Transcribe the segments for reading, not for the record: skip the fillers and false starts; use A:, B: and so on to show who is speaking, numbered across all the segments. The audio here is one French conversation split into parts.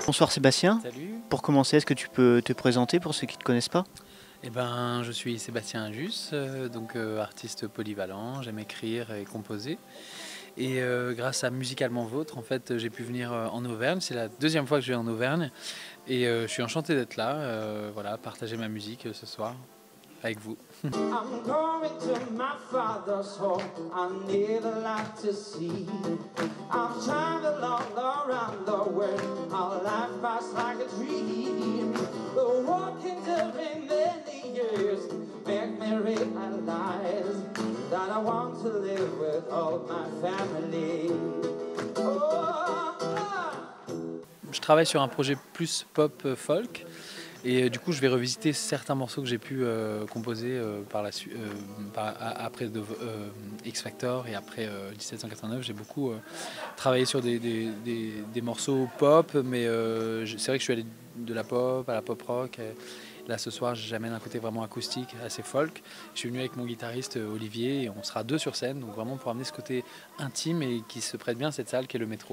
A: Bonsoir Sébastien.
B: Salut.
A: Pour commencer, est-ce que tu peux te présenter pour ceux qui ne te connaissent pas?
B: Je suis Sébastien Injus, artiste polyvalent, j'aime écrire et composer. Et grâce à Musicalement Vôtre, en fait, j'ai pu venir en Auvergne. C'est la deuxième fois que je vais en Auvergne et je suis enchanté d'être là, voilà, partager ma musique ce soir avec vous.
C: I'm going to my father's home I never like to see. I've traveled all around the world, our life passed like a dream. The walking during many years make me realize that I want to live with all my family.
B: Je travaille sur un projet plus pop folk. Et du coup, je vais revisiter certains morceaux que j'ai pu composer après X Factor et après 1789. J'ai beaucoup travaillé sur des morceaux pop, mais c'est vrai que je suis allé de la pop à la pop rock. Là, ce soir, j'amène un côté vraiment acoustique, assez folk. Je suis venu avec mon guitariste Olivier et on sera deux sur scène, donc vraiment pour amener ce côté intime et qui se prête bien à cette salle qui est le métro.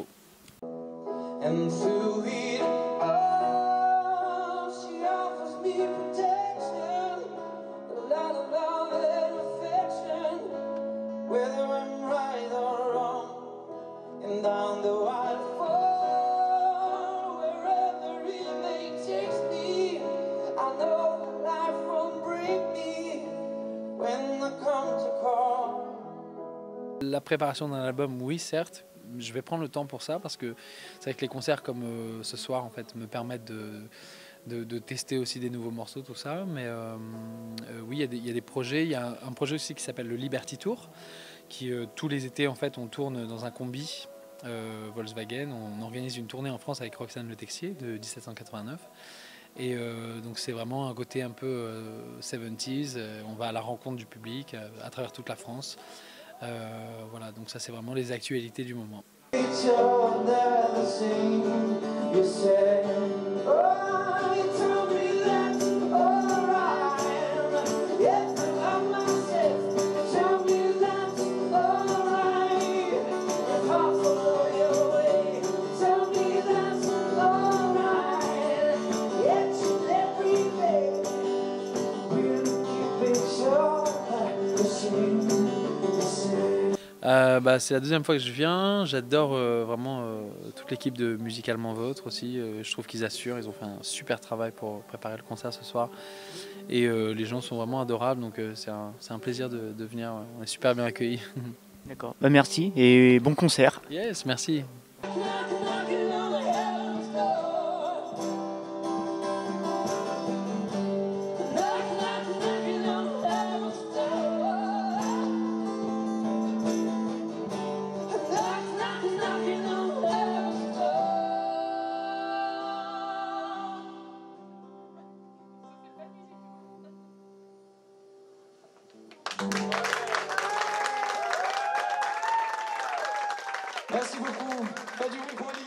B: La préparation d'un album, oui, certes, je vais prendre le temps pour ça parce que c'est vrai que les concerts comme ce soir en fait me permettent de tester aussi des nouveaux morceaux, tout ça. Mais oui, il y a des projets. Il y a un projet aussi qui s'appelle le Liberty Tour, qui tous les étés en fait on tourne dans un combi Volkswagen. On organise une tournée en France avec Roxane Le Texier de 1789. Et donc c'est vraiment un côté un peu 70s. On va à la rencontre du public à travers toute la France. Voilà, donc ça c'est vraiment les actualités du moment. C'est la deuxième fois que je viens. J'adore vraiment toute l'équipe de Musicalement Vôtre aussi. Je trouve qu'ils assurent, ils ont fait un super travail pour préparer le concert ce soir. Et les gens sont vraiment adorables, donc c'est un plaisir de venir. On est super bien accueillis.
A: D'accord, merci et bon concert.
B: Yes, merci.
C: Merci beaucoup. Pas du bruit pour Olivier.